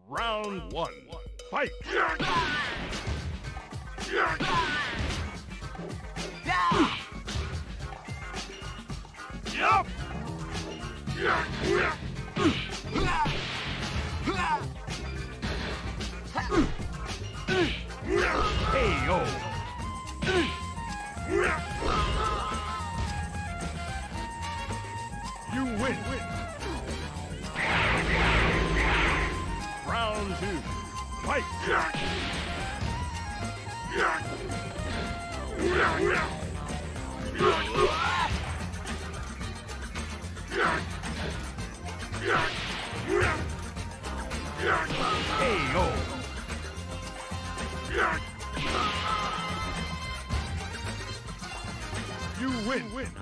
Round one. Fight! Yup! Hey yo! You win! Round two. Fight! Hey yo! You win!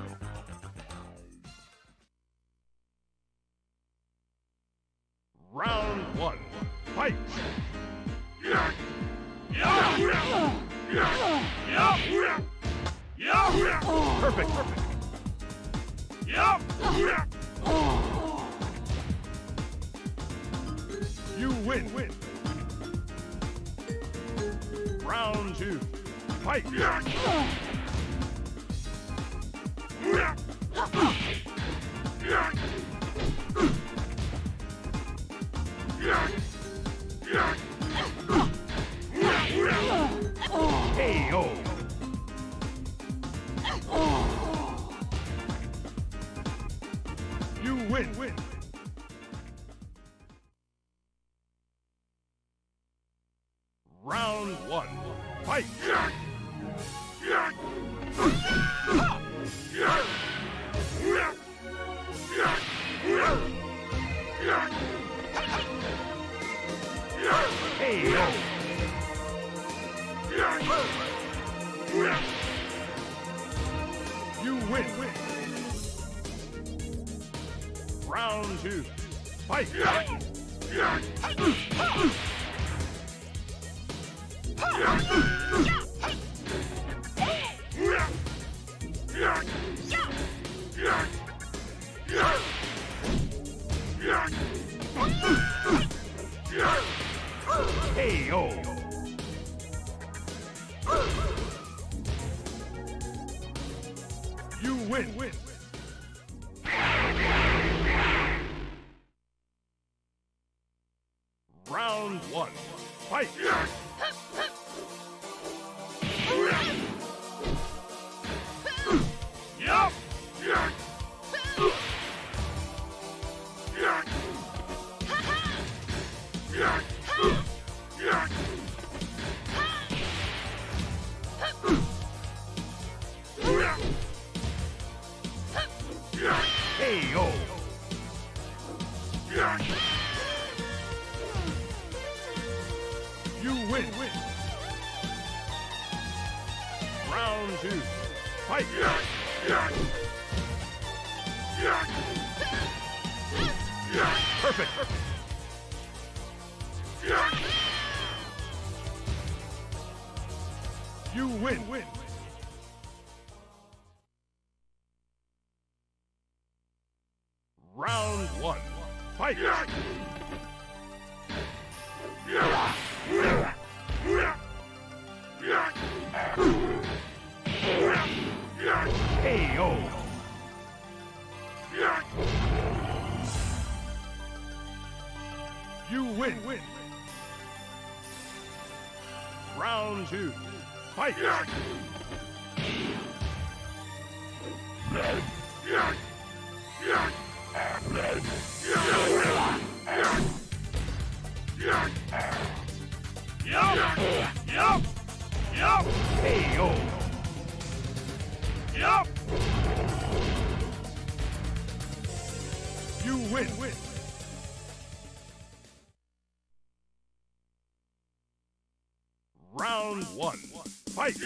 Round one. Fight! Perfect! You win! Round two. Fight! Hey yo! You win! Round one. Fight! Hey yo! You win! Round two. Fight! Hey yo! You win! Round one. Fight! Yup! Hey yo! You win! Round two. Fight! Perfect! You win! Round one. Fight! Hey yo! You win! Round two. Fight! Yup! Hey yo! Yup! You win! Round one. Fight!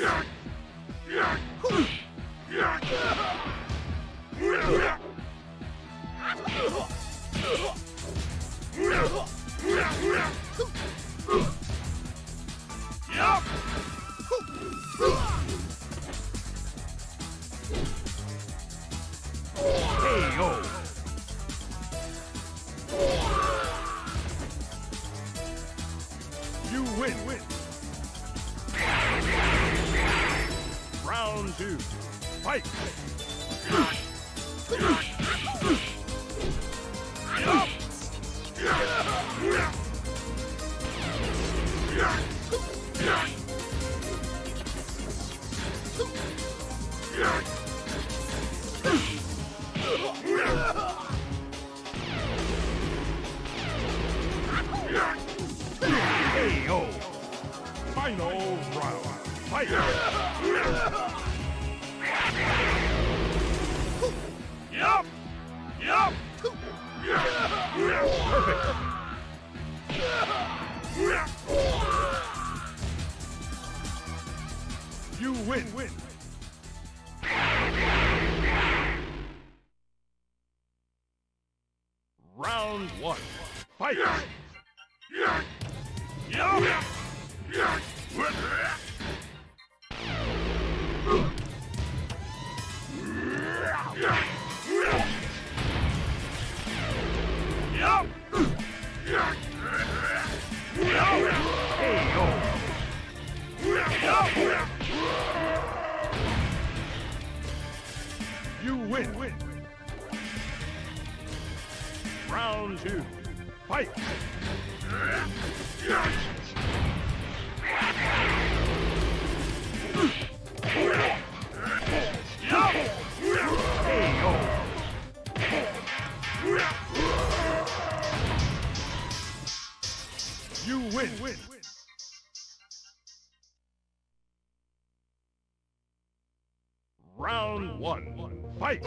Yup! Hey yo! win. Round 2. Fight. KO. Final round. Fight. Yup. Perfect. You win. Round 1. Fight. Yup. You win. Round 2. Fight. You win. Round 1. Fight.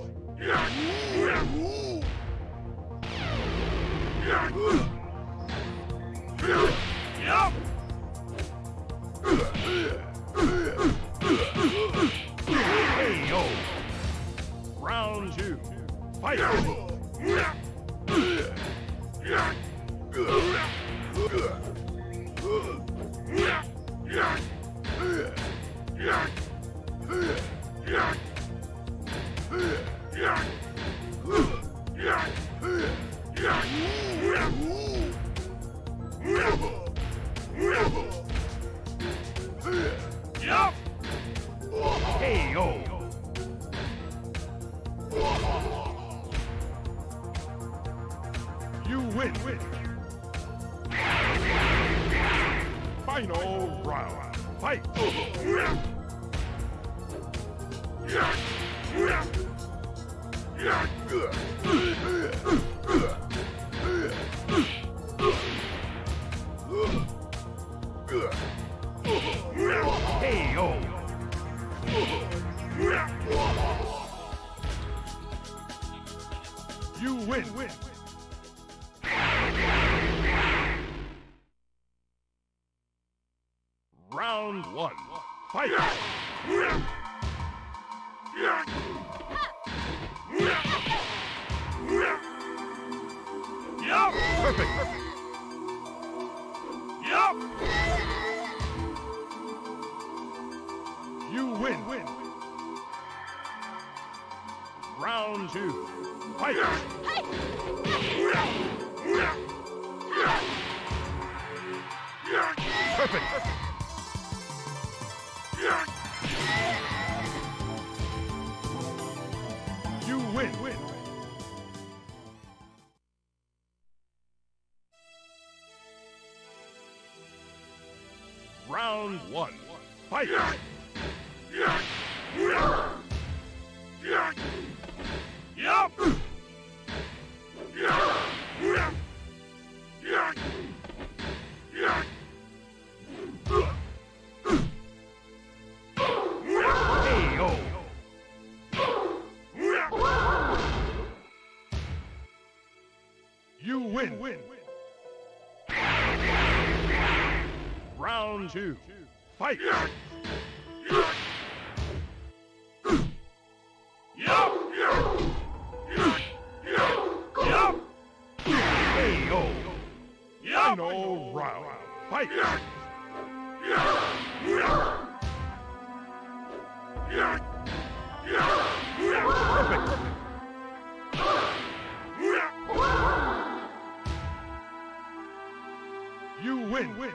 KO. Round 2. Fight. KO. You win. Final round. Fight. KO. You win. Round 1. Fight. Perfect. You win. Round 2. Fight. Perfect. You win. Round 1. Fight. You win. Round 2. Fight. KO. Final round. Fight. Perfect. You win.